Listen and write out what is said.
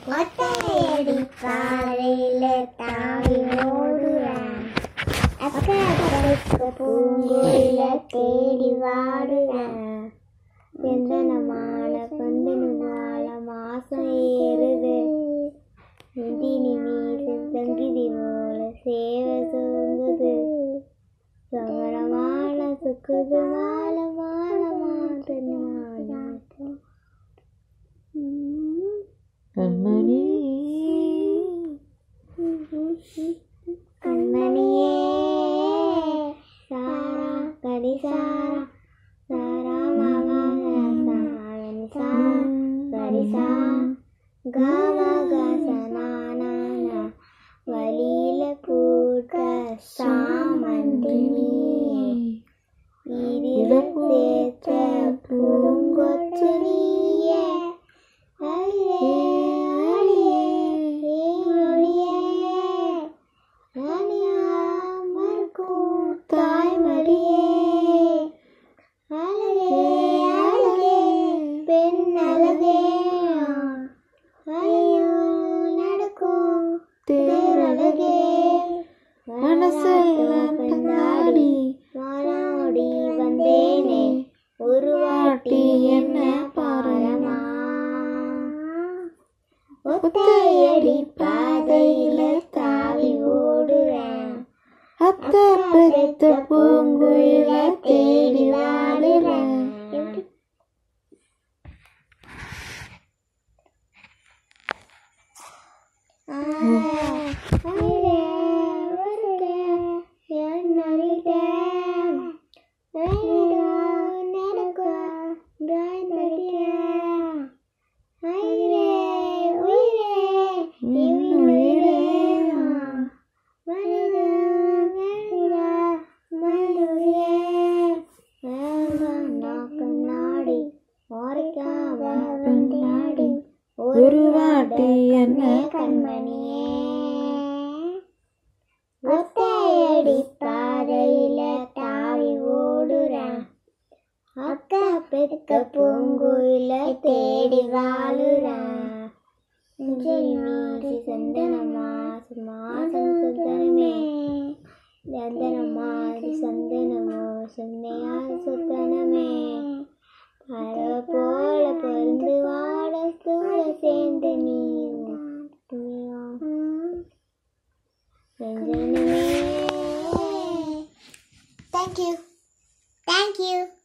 ஒத்தையடி பாதையில தாவி ஓடுறேன். அக்கா பூங்குயில தேடி வாடுறேன். செந்தனமான பந்தனுமால மாசம் ஏறுது. நிதினி மீது சங்கிதி போல சேவை தூங்குது. சமரமான சுக்குது மால மால மாட்டு கண்மணி கண்மணியே சாரா கடி சாரா சாரா மாமா சாரனி சா சரிசா காமா கசனானா வலியில பூட்ட சாமந்தினி இதில் சேர்த்த பூங்கொத்து நீயே. வாராடி வந்தேனே ஒரு வாட்டி என்ன பாரமா. ஒத்தையடி பாதையில தாவி ஓடுறேன். அத்தை பெத்த பூங்குயில தேடி வாடுறேன். ஒரு வாட்டி என்ன கண்மணியே ஒத்தையடி பாதையில தாவி ஓடுறேன். அக்கா பெத்த பூங்குயில தேடி வாழுறேன். மீதி சந்தனமா மாசம் சுத்தனமே சந்தனமாதி சந்தனமோ சொன்னையா சுத்தனமே. பறவை போல பொருந்து வாட கூட சேர்ந்து நீ Thank you.